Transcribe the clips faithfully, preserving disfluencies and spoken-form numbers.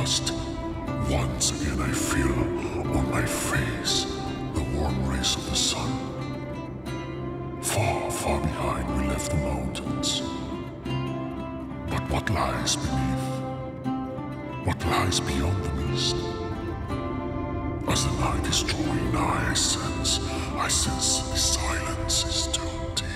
lost. Once again I feel on my face the warm rays of the sun. Far, far behind we left the mountains. But what lies beneath? What lies beyond the mist? As the night is drawing nigh, I sense, I sense the silence is too deep.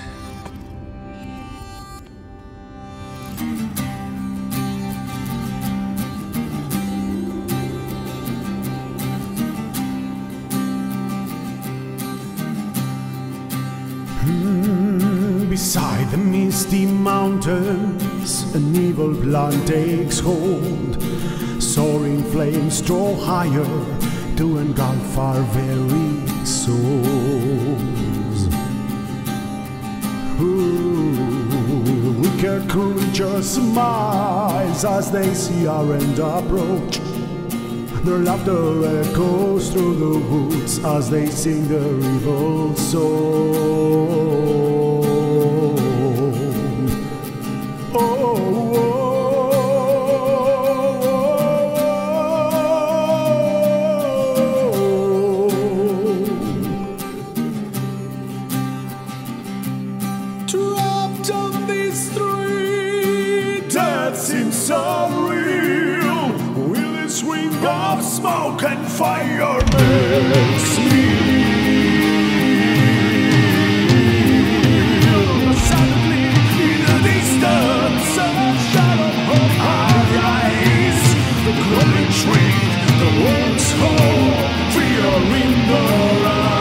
Beside the misty mountains, an evil plan takes hold. Soaring flames draw higher to engulf our very souls. Ooh, wicked creatures smiles as they see our end approach. Their laughter echoes through the woods as they sing their evil song. Trapped on this street that seems so real, with its ring of smoke and fire makes me feel. Suddenly in the distance a shadow of our eyes, the glowing tree, the wolves howl, fear in their eyes.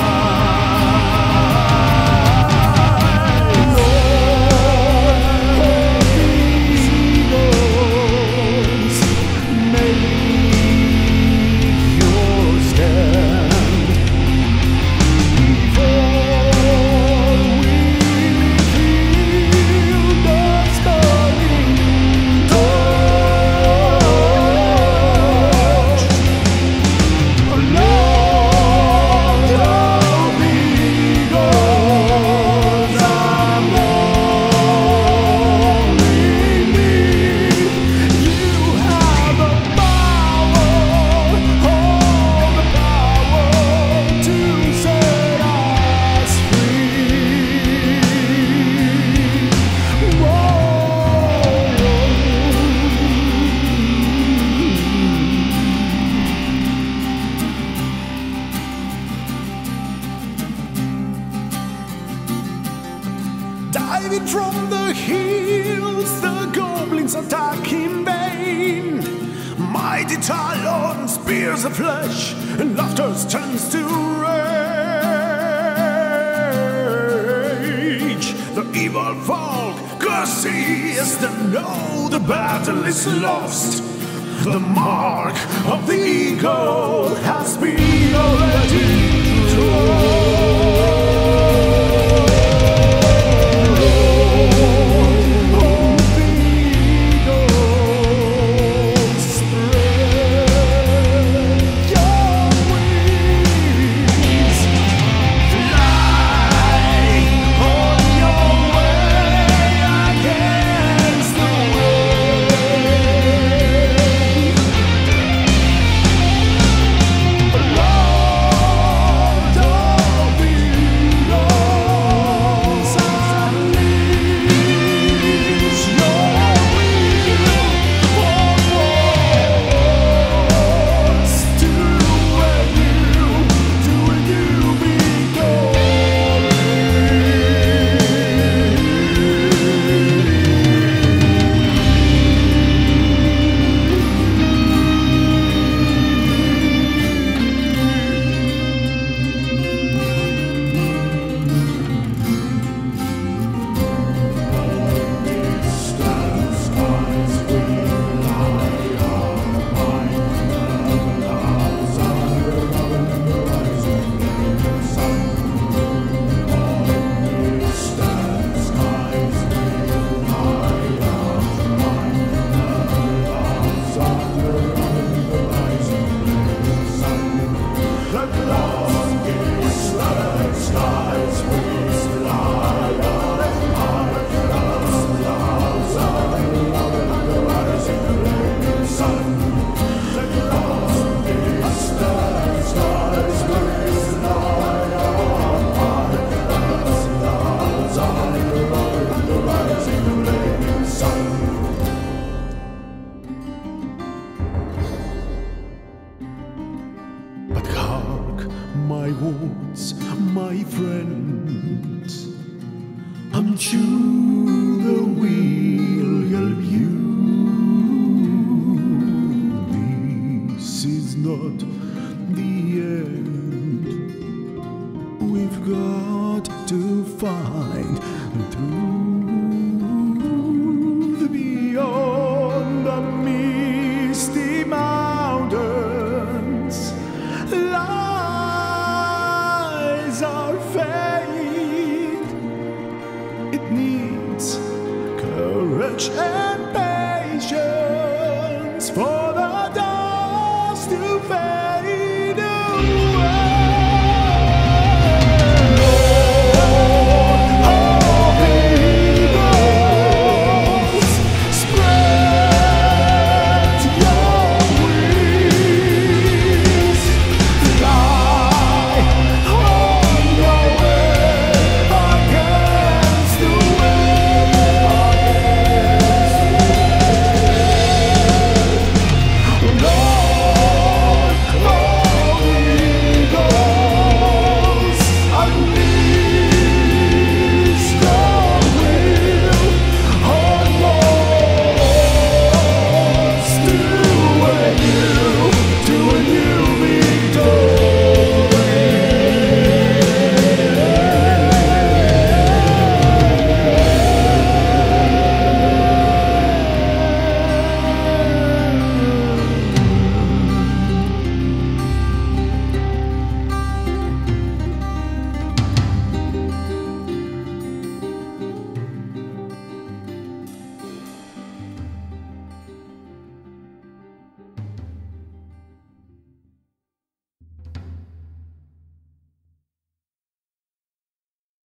Diving from the hills, the goblins attack in vain. Mighty talons pierce the flesh, and laughter turns to rage. The evil folk curses them know the battle is lost. The mark of the eagle has been already drawn. Be my horse, my friend. I'm sure the will help you. This is not the end. We've got to find the truth beyond the misty mountains. Lies our fate. It needs courage and patience for